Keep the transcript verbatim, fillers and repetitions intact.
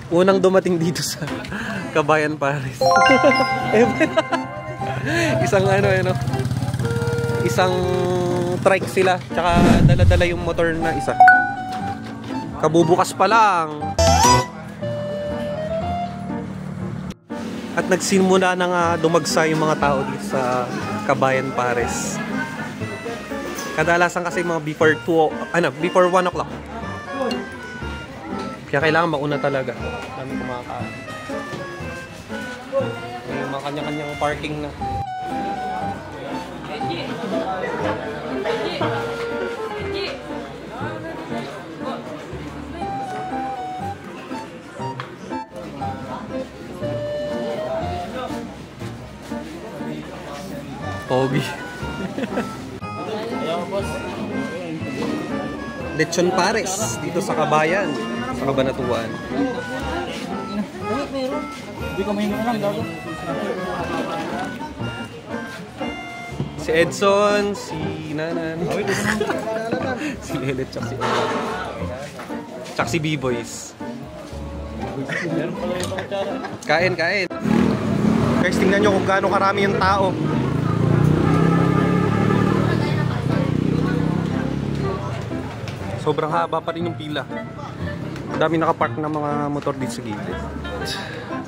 Unang dumating dito sa Kabayan Pares. Isang ano, ano, isang trike sila, tsaka dala-dala yung motor na isa. Kabubukas pa lang. At nagsimula na nga dumagsa yung mga tao dito sa Kabayan Pares. Kadalasan kasi mga before two, ano, before one o'clock. Kaya kailangan mauna talaga. Dami kumakain. May mga kanya-kanyang parking na. Pogi. Lechon Pares dito sa Kabayan, sa Cabanatuan. Si Edson, si Nanan, si Elet, tsaka si Elet, tsaka si B-Boys. Kain, kain. Guys, tingnan nyo kung gaano karami yung tao. Sobrang haba pa rin yung pila. Dami nakapark ng mga motor dito sa gilid.